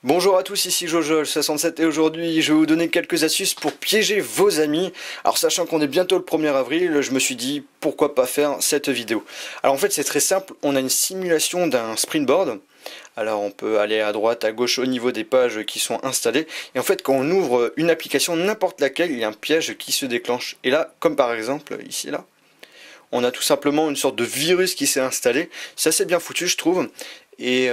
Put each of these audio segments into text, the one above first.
Bonjour à tous, ici Jojol67 et aujourd'hui je vais vous donner quelques astuces pour piéger vos amis. Alors sachant qu'on est bientôt le 1er avril, je me suis dit pourquoi pas faire cette vidéo. Alors en fait c'est très simple, on a une simulation d'un springboard. Alors on peut aller à droite, à gauche au niveau des pages qui sont installées. Et en fait quand on ouvre une application, n'importe laquelle, il y a un piège qui se déclenche. Et là, comme par exemple ici là, on a tout simplement une sorte de virus qui s'est installé. C'est assez bien foutu je trouve. Et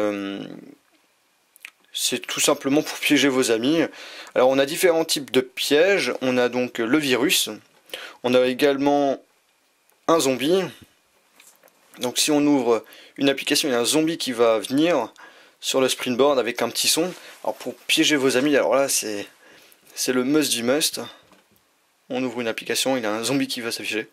c'est tout simplement pour piéger vos amis. Alors on a différents types de pièges. On a donc le virus. On a également un zombie. Donc si on ouvre une application, il y a un zombie qui va venir sur le springboard avec un petit son. Alors pour piéger vos amis, alors là c'est le must du must. On ouvre une application, il y a un zombie qui va s'afficher.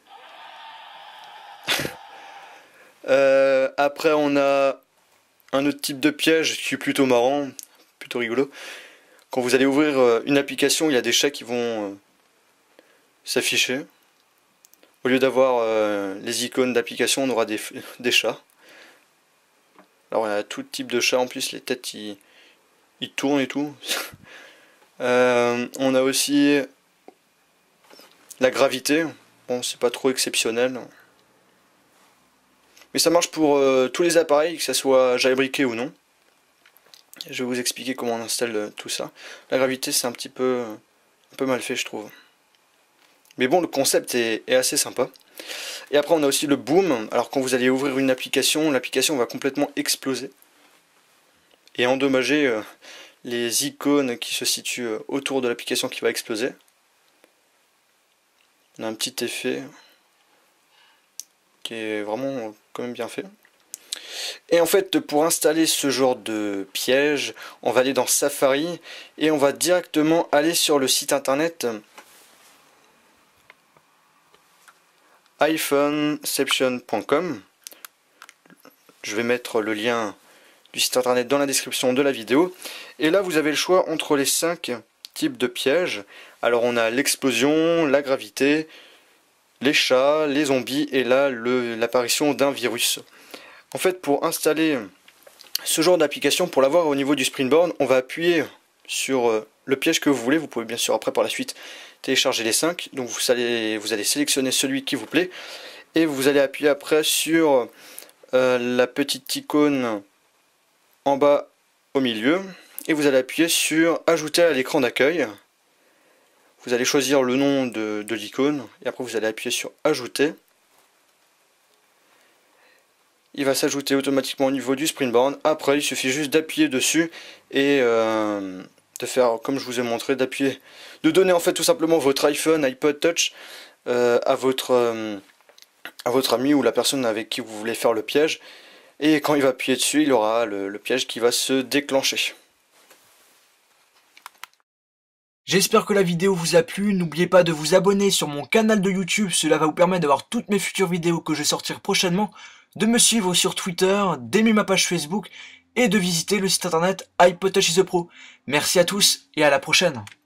Après on a un autre type de piège qui est plutôt marrant, plutôt rigolo. Quand vous allez ouvrir une application, il y a des chats qui vont s'afficher. Au lieu d'avoir les icônes d'application, on aura des chats. Alors il y a tout type de chats, en plus les têtes ils tournent et tout. On a aussi la gravité. Bon, c'est pas trop exceptionnel. Mais ça marche pour tous les appareils, que ça soit jailbreaké ou non. Je vais vous expliquer comment on installe tout ça. La gravité c'est un peu mal fait je trouve. Mais bon, le concept est assez sympa. Et après on a aussi le boom. Alors quand vous allez ouvrir une application, l'application va complètement exploser. Et endommager les icônes qui se situent autour de l'application qui va exploser. On a un petit effet qui est vraiment quand même bien fait. Et en fait, pour installer ce genre de piège, on va aller dans Safari et on va directement aller sur le site internet iPhoneception.com. Je vais mettre le lien du site internet dans la description de la vidéo. Et là, vous avez le choix entre les 5 types de pièges. Alors, on a l'explosion, la gravité, les chats, les zombies et là, l'apparition d'un virus. En fait, pour installer ce genre d'application, pour l'avoir au niveau du springboard, on va appuyer sur le piège que vous voulez. Vous pouvez bien sûr après par la suite télécharger les 5. Donc vous allez sélectionner celui qui vous plaît. Et vous allez appuyer après sur la petite icône en bas au milieu. Et vous allez appuyer sur ajouter à l'écran d'accueil. Vous allez choisir le nom de l'icône. Et après vous allez appuyer sur ajouter. Il va s'ajouter automatiquement au niveau du springboard. Après, il suffit juste d'appuyer dessus et de faire comme je vous ai montré, de donner en fait tout simplement votre iPhone, iPod Touch à votre ami ou la personne avec qui vous voulez faire le piège. Et quand il va appuyer dessus, il aura le piège qui va se déclencher. J'espère que la vidéo vous a plu, n'oubliez pas de vous abonner sur mon canal de YouTube, cela va vous permettre d'avoir toutes mes futures vidéos que je vais sortir prochainement, de me suivre sur Twitter, d'aimer ma page Facebook et de visiter le site internet iPod Touch is the Pro. Merci à tous et à la prochaine.